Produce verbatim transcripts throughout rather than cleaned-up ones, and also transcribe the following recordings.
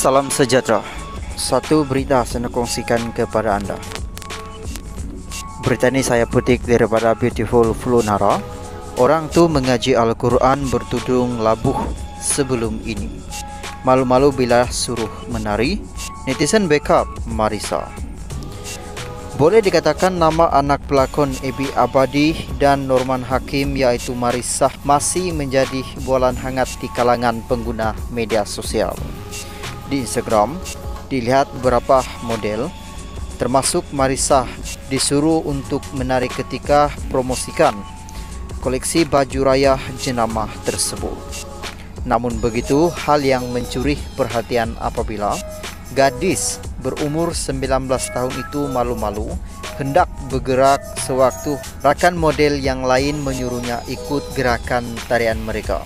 Salam sejahtera. Satu berita saya nak kongsikan kepada anda. Berita ini saya petik daripada Beautiful Flunara. Orang tu mengaji Al-Quran bertudung labuh sebelum ini. Malu-malu bila suruh menari, netizen backup Marissa. Boleh dikatakan nama anak pelakon Ebi Abadi dan Norman Hakim iaitu Marissa masih menjadi bualan hangat di kalangan pengguna media sosial. Di Instagram dilihat beberapa model termasuk Marissa disuruh untuk menari ketika promosikan koleksi baju raya jenama tersebut. Namun begitu, hal yang mencuri perhatian apabila gadis berumur sembilan belas tahun itu malu-malu hendak bergerak sewaktu rakan model yang lain menyuruhnya ikut gerakan tarian mereka.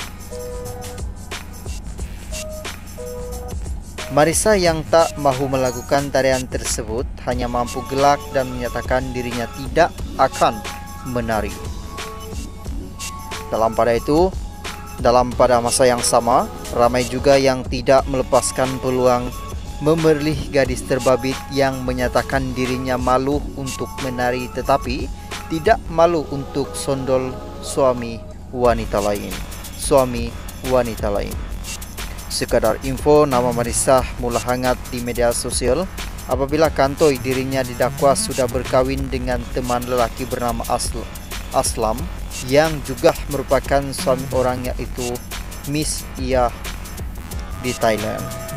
Marissa yang tak mahu melakukan tarian tersebut hanya mampu gelak dan menyatakan dirinya tidak akan menari. Dalam pada itu, dalam pada masa yang sama, ramai juga yang tidak melepaskan peluang memerlih gadis terbabit yang menyatakan dirinya malu untuk menari tetapi tidak malu untuk sondol suami wanita lain. Suami wanita lain. Sekadar info, nama Marissa mula hangat di media sosial apabila kantoi dirinya didakwa sudah berkahwin dengan teman lelaki bernama Asl Aslam yang juga merupakan suami orang yaitu Miss Ia di Thailand.